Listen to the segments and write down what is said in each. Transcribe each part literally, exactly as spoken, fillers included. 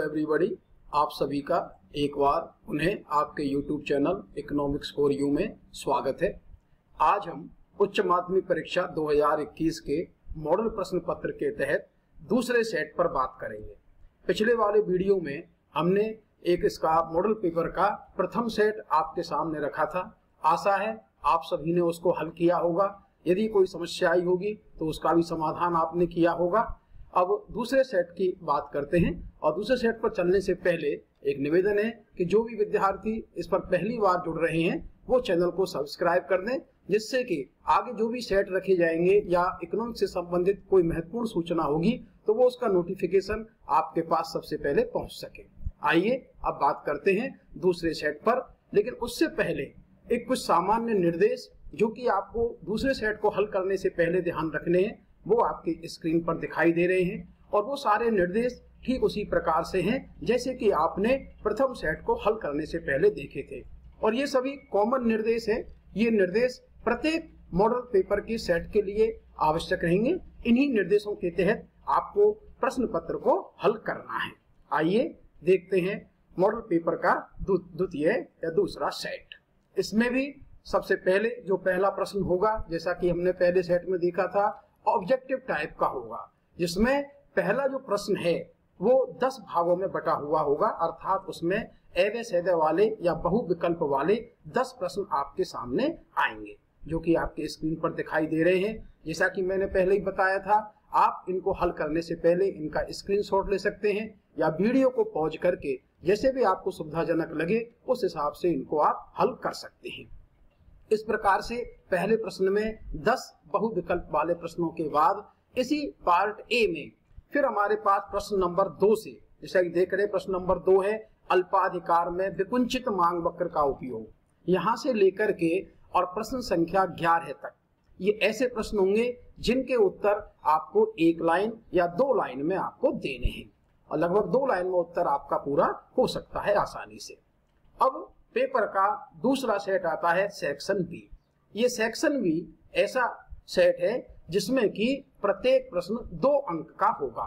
Everybody, आप सभी का एक बार उन्हें आपके YouTube channel economics for you में स्वागत है। आज हम उच्च माध्यमिक परीक्षा दो हज़ार इक्कीस के मॉडल प्रश्न पत्र के तहत दूसरे सेट पर बात करेंगे। पिछले वाले वीडियो में हमने एक इसका मॉडल पेपर का प्रथम सेट आपके सामने रखा था। आशा है आप सभी ने उसको हल किया होगा। यदि कोई समस्या आई होगी तो उसका भी समाधान आपने किया होगा। अब दूसरे सेट की बात करते हैं और दूसरे सेट पर चलने से पहले एक निवेदन है कि जो भी विद्यार्थी इस पर पहली बार जुड़ रहे हैं वो चैनल को सब्सक्राइब कर दें, जिससे कि आगे जो भी सेट रखे जाएंगे या इकोनॉमिक्स से संबंधित कोई महत्वपूर्ण सूचना होगी तो वो उसका नोटिफिकेशन आपके पास सबसे पहले पहुंच सके। आइए अब बात करते हैं दूसरे सेट पर, लेकिन उससे पहले एक कुछ सामान्य निर्देश जो कि आपको दूसरे सेट को हल करने से पहले ध्यान रखने हैं वो आपकी स्क्रीन पर दिखाई दे रहे हैं। और वो सारे निर्देश ठीक उसी प्रकार से हैं जैसे कि आपने प्रथम सेट को हल करने से पहले देखे थे, और ये सभी कॉमन निर्देश हैं। ये निर्देश प्रत्येक मॉडल पेपर के सेट के लिए आवश्यक रहेंगे। इन्हीं निर्देशों के तहत आपको प्रश्न पत्र को हल करना है। आइए देखते हैं मॉडल पेपर का द्वितीय या दूसरा सेट। इसमें भी सबसे पहले जो पहला प्रश्न होगा, जैसा कि हमने पहले सेट में देखा था, ऑब्जेक्टिव टाइप का होगा, जिसमें पहला जो प्रश्न है वो दस भागों में बटा हुआ होगा, अर्थात उसमें एवं सैद्य वाले या बहु विकल्प वाले दस प्रश्न आपके सामने आएंगे, जो कि आपके स्क्रीन पर दिखाई दे रहे हैं। जैसा कि मैंने पहले ही बताया था, आप इनको हल करने से पहले इनका स्क्रीनशॉट ले सकते हैं या वीडियो को पॉज करके जैसे भी आपको सुविधाजनक लगे उस हिसाब से इनको आप हल कर सकते हैं। इस प्रकार से पहले प्रश्न में दस बहुविकल्प वाले प्रश्नों के बाद इसी पार्ट ए में फिर हमारे पास प्रश्न नंबर दो से, जैसा कि देख रहे हैं प्रश्न नंबर दो है अल्पाधिकार में विकुंचित मांग वक्र का उपयोग। यहाँ से लेकर के और प्रश्न संख्या ग्यारह तक ये ऐसे प्रश्न होंगे जिनके उत्तर आपको एक लाइन या दो लाइन में आपको देने हैं, और लगभग दो लाइन में उत्तर आपका पूरा हो सकता है आसानी से। अब पेपर का दूसरा सेट आता है सेक्शन बी। ये सेक्शन बी ऐसा सेट है जिसमें कि प्रत्येक प्रश्न दो अंक का होगा,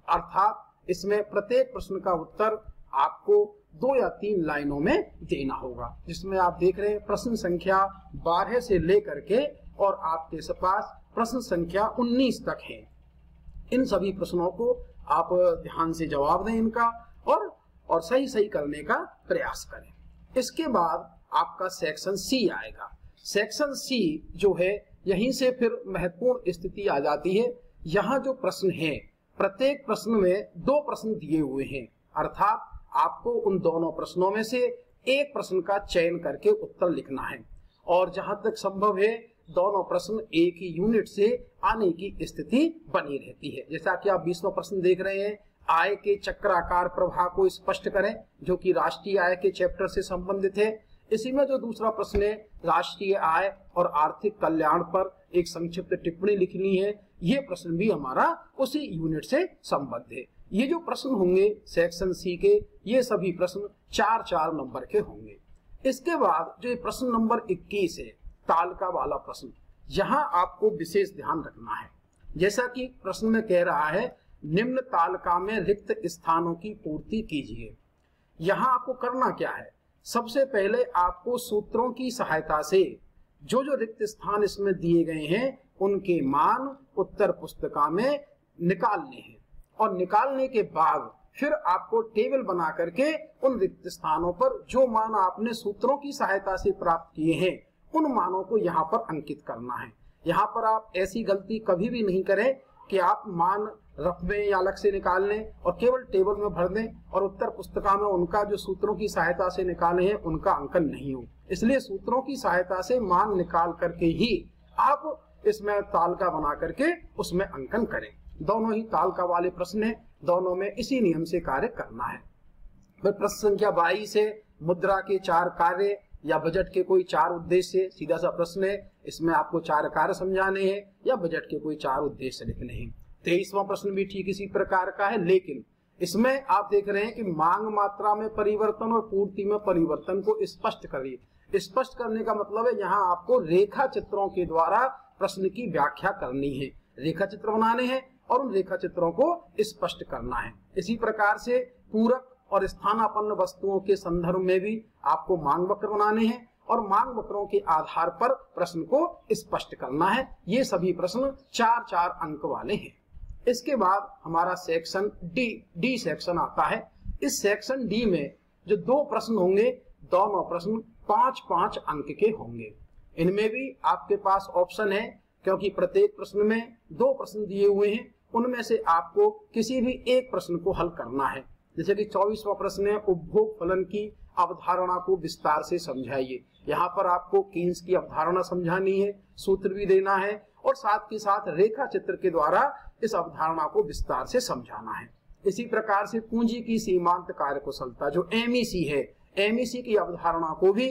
अर्थात इसमें प्रत्येक प्रश्न का उत्तर आपको दो या तीन लाइनों में देना होगा, जिसमें आप देख रहे हैं प्रश्न संख्या बारह से लेकर के और आपके पास प्रश्न संख्या उन्नीस तक है। इन सभी प्रश्नों को आप ध्यान से जवाब दें इनका और और सही सही करने का प्रयास करें। इसके बाद आपका सेक्शन सी आएगा। सेक्शन सी जो है, यहीं से फिर महत्वपूर्ण स्थिति आ जाती है। यहाँ जो प्रश्न है, प्रत्येक प्रश्न में दो प्रश्न दिए हुए हैं, अर्थात आपको उन दोनों प्रश्नों में से एक प्रश्न का चयन करके उत्तर लिखना है, और जहां तक संभव है दोनों प्रश्न एक ही यूनिट से आने की स्थिति बनी रहती है। जैसा कि आप बीसवां प्रश्न देख रहे हैं, आय के चक्राकार प्रवाह को स्पष्ट करें, जो कि राष्ट्रीय आय के चैप्टर से संबंधित है। इसी में जो दूसरा प्रश्न है, राष्ट्रीय आय और आर्थिक कल्याण पर एक संक्षिप्त टिप्पणी लिखनी है, ये प्रश्न भी हमारा उसी यूनिट से संबद्ध है। ये जो प्रश्न होंगे सेक्शन सी के, ये सभी प्रश्न चार चार नंबर के होंगे। इसके बाद जो प्रश्न नंबर इक्कीस है, तालिका वाला प्रश्न, यहाँ आपको विशेष ध्यान रखना है। जैसा कि प्रश्न में कह रहा है, निम्न तालिका में रिक्त स्थानों की पूर्ति कीजिए। यहाँ आपको करना क्या है, सबसे पहले आपको सूत्रों की सहायता से जो जो रिक्त स्थान इसमें दिए गए हैं उनके मान उत्तर पुस्तिका में निकालने हैं, और निकालने के बाद फिर आपको टेबल बना करके उन रिक्त स्थानों पर जो मान आपने सूत्रों की सहायता से प्राप्त किए हैं उन मानों को यहाँ पर अंकित करना है। यहाँ पर आप ऐसी गलती कभी भी नहीं करें कि आप मान रफ में या अलग से निकाल लें और केवल टेबल में भर दें और उत्तर पुस्तिका में उनका जो सूत्रों की सहायता से निकाले हैं उनका अंकन नहीं हो। इसलिए सूत्रों की सहायता से मान निकाल करके ही आप इसमें तालिका बना करके उसमें अंकन करें। दोनों ही तालिका वाले प्रश्न हैं, दोनों में इसी नियम से कार्य करना है। फिर प्रश्न संख्या बाईस है, मुद्रा के चार कार्य या बजट के कोई चार उद्देश्य। सीधा सा प्रश्न है, इसमें आपको चार कार्य समझाने हैं या बजट के कोई चार उद्देश्य लिखने हैं। तेईसवां प्रश्न भी ठीक इसी प्रकार का है, लेकिन इसमें आप देख रहे हैं कि मांग मात्रा में परिवर्तन और पूर्ति में परिवर्तन को स्पष्ट करिए। स्पष्ट करने का मतलब है यहाँ आपको रेखा चित्रों के द्वारा प्रश्न की व्याख्या करनी है। रेखा चित्र बनाने हैं और उन रेखा चित्रों को स्पष्ट करना है। इसी प्रकार से पूरक और स्थानापन्न वस्तुओं के संदर्भ में भी आपको मांग वक्र बनाने हैं और मांग वक्रों के आधार पर प्रश्न को स्पष्ट करना है। ये सभी प्रश्न चार चार अंक वाले हैं। इसके बाद हमारा सेक्शन डी डी सेक्शन आता है। इस सेक्शन डी में जो दो प्रश्न होंगे, दोनों प्रश्न पांच पांच अंक के होंगे। इनमें भी आपके पास ऑप्शन है, क्योंकि प्रत्येक प्रश्न में दो प्रश्न दिए हुए हैं, उनमें से आपको किसी भी एक प्रश्न को हल करना है। जैसे कि चौबीसवां प्रश्न है, उपभोग फलन की अवधारणा को विस्तार से समझाइए। यहाँ पर आपको कीन्स की अवधारणा समझानी है, सूत्र भी देना है और साथ के साथ रेखा चित्र के द्वारा इस अवधारणा को विस्तार से समझाना है। इसी प्रकार से पूंजी की सीमांत कार्यकुशलता जो एमईसी है, एमईसी की अवधारणा को भी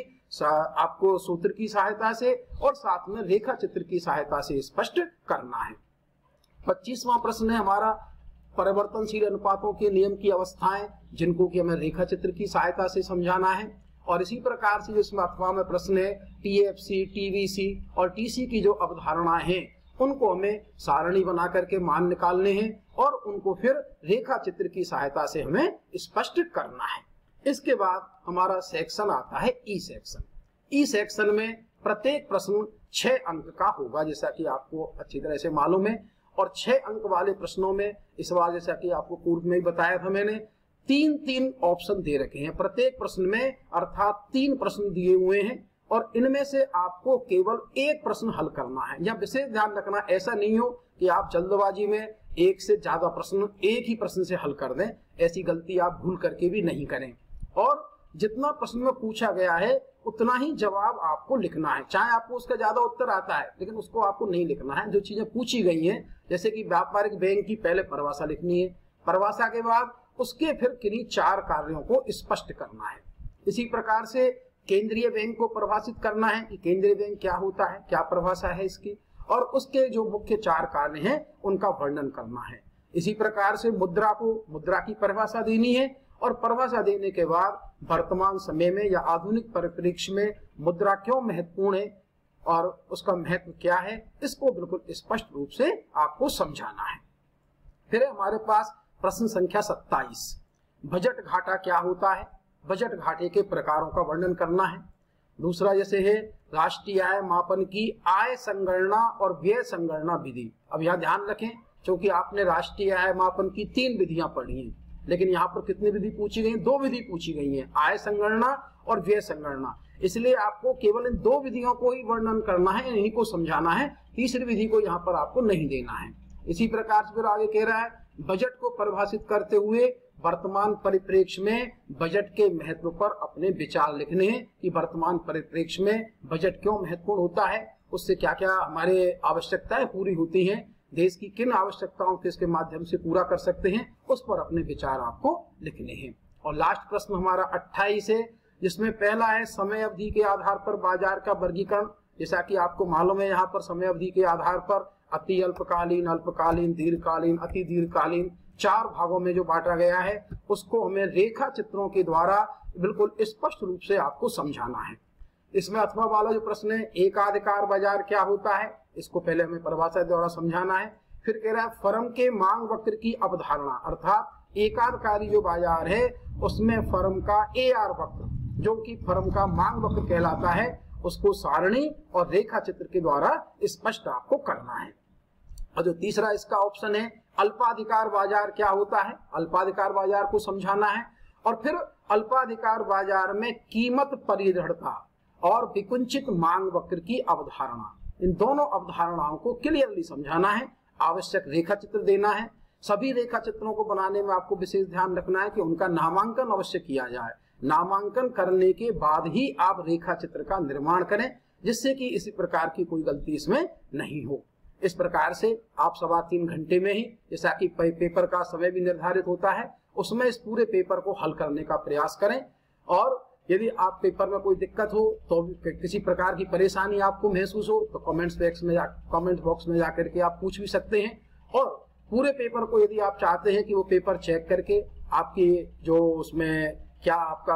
आपको सूत्र की सहायता से और साथ में रेखा चित्र की सहायता से स्पष्ट करना है। पच्चीसवां प्रश्न है हमारा परिवर्तनशील अनुपातों के नियम की अवस्थाएं, जिनको कि हमें रेखा चित्र की सहायता से समझाना है। और इसी प्रकार से जिसमें अथवा में प्रश्न है टीएफसी, टीवीसी और टीसी की जो अवधारणा है, उनको हमें सारणी बना करके मान निकालने हैं और उनको फिर रेखा चित्र की सहायता से हमें स्पष्ट करना है। इसके बाद हमारा सेक्शन आता है ई सेक्शन। ई सेक्शन में प्रत्येक प्रश्न छह अंक का होगा, जैसा कि आपको अच्छी तरह से मालूम है। और छह अंक वाले प्रश्नों में इस बार जैसा कि आपको पूर्व में ही बताया था मैंने, तीन तीन ऑप्शन दे रखे हैं प्रत्येक प्रश्न में, अर्थात तीन प्रश्न दिए हुए हैं और इनमें से आपको केवल एक प्रश्न हल करना है। या विशेष ध्यान रखना, ऐसा नहीं हो कि आप जल्दबाजी में एक से ज्यादा प्रश्न एक ही प्रश्न से हल कर दें। ऐसी गलती आप भूल करके भी नहीं करें। और जितना प्रश्न में पूछा गया है उतना ही जवाब आपको लिखना है। चाहे आपको उसका ज्यादा उत्तर आता है, लेकिन उसको आपको नहीं लिखना है। जो चीजें पूछी गई हैं, जैसे कि व्यापारिक बैंक की पहले परिभाषा लिखनी है, परिभाषा के बाद उसके फिर किन्हीं चार कार्यों को स्पष्ट करना है। इसी प्रकार से केंद्रीय बैंक को परिभाषित करना है कि केंद्रीय बैंक क्या होता है, क्या परिभाषा है इसकी, और उसके जो मुख्य चार कार्य हैं उनका वर्णन करना है। इसी प्रकार से मुद्रा को, मुद्रा की परिभाषा देनी है और परिभाषा देने के बाद वर्तमान समय में या आधुनिक परिप्रेक्ष्य में मुद्रा क्यों महत्वपूर्ण है और उसका महत्व क्या है, इसको बिल्कुल स्पष्ट रूप से आपको समझाना है। फिर हमारे पास प्रश्न संख्या सत्ताईस, बजट घाटा क्या होता है, बजट घाटे के प्रकारों का वर्णन करना है। दूसरा जैसे है राष्ट्रीय आय मापन की आय संगणना और व्यय संगणना विधि। अब यहाँ ध्यान रखें, क्योंकि आपने राष्ट्रीय आय मापन की तीन विधियां पढ़ी हैं, लेकिन यहाँ पर कितनी विधि पूछी गई? दो विधि पूछी गई हैं, आय संगणना और व्यय संगणना। इसलिए आपको केवल इन दो विधियों को ही वर्णन करना है, इन्हीं को समझाना है, तीसरी विधि को यहाँ पर आपको नहीं देना है। इसी प्रकार से फिर आगे कह रहा है बजट को परिभाषित करते हुए वर्तमान परिप्रेक्ष्य में बजट के महत्व पर अपने विचार लिखने हैं कि वर्तमान परिप्रेक्ष्य में बजट क्यों महत्वपूर्ण होता है, उससे क्या क्या हमारे आवश्यकताएं पूरी होती हैं, देश की किन आवश्यकताओं को इसके माध्यम से पूरा कर सकते हैं, उस पर अपने विचार आपको लिखने हैं। और लास्ट प्रश्न हमारा अट्ठाईस है, जिसमें पहला है समय अवधि के आधार पर बाजार का वर्गीकरण। जैसा कि आपको मालूम है, यहाँ पर समय अवधि के आधार पर अति अल्पकालीन, अल्पकालीन, दीर्घकालीन, अति दीर्घकालीन चार भागों में जो बांटा गया है, उसको हमें रेखा चित्रों के द्वारा बिल्कुल स्पष्ट रूप से आपको समझाना है। इसमें अथवा वाला जो प्रश्न है एकाधिकार बाजार क्या होता है, इसको पहले हमें परिभाषा द्वारा समझाना है। फिर कह रहा है फर्म के मांग वक्र की अवधारणा, अर्थात एकाधिकारी जो बाजार है उसमें फर्म का ए आर वक्र जो कि फर्म का मांग वक्र कहलाता है, उसको सारणी और रेखा चित्र के द्वारा स्पष्ट आपको करना है। और जो तीसरा इसका ऑप्शन है अल्पाधिकार बाजार क्या होता है, अल्पाधिकार बाजार को समझाना है। और फिर अल्पाधिकार बाजार में कीमत परिदृढ़ता और विकुंचित मांग वक्र की अवधारणा, इन दोनों अवधारणाओं को क्लियरली समझाना है, आवश्यक रेखा चित्र देना है। सभी रेखा चित्रों को बनाने में आपको विशेष ध्यान रखना है कि उनका नामांकन अवश्य किया जाए। नामांकन करने के बाद ही आप रेखा चित्र का निर्माण करें, जिससे कि इसी प्रकार की कोई गलती इसमें नहीं हो। इस प्रकार से आप सवा तीन घंटे में ही, जैसा कि पेपर का समय भी निर्धारित होता है, उसमें इस पूरे पेपर को हल करने का प्रयास करें। और यदि आप पेपर में कोई दिक्कत हो, तो किसी प्रकार की परेशानी आपको महसूस हो, तो कमेंट्स बॉक्स में कमेंट बॉक्स में जाकर के आप पूछ भी सकते हैं। और पूरे पेपर को यदि आप चाहते हैं कि वो पेपर चेक करके आपकी जो उसमें क्या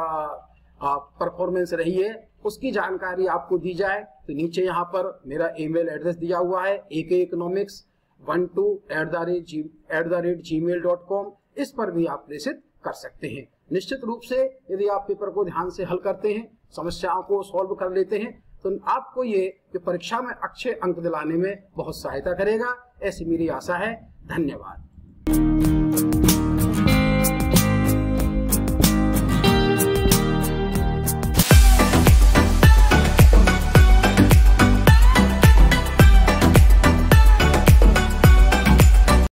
आपका परफॉर्मेंस रही है उसकी जानकारी आपको दी जाए, तो नीचे यहाँ पर मेरा ईमेल एड्रेस दिया हुआ है A K economics one two at the rate G at the rate G mail dot com, इस पर भी आप प्रेषित कर सकते हैं। निश्चित रूप से यदि आप पेपर को ध्यान से हल करते हैं, समस्याओं को सॉल्व कर लेते हैं, तो आपको ये जो परीक्षा में अच्छे अंक दिलाने में बहुत सहायता करेगा, ऐसी मेरी आशा है। धन्यवाद।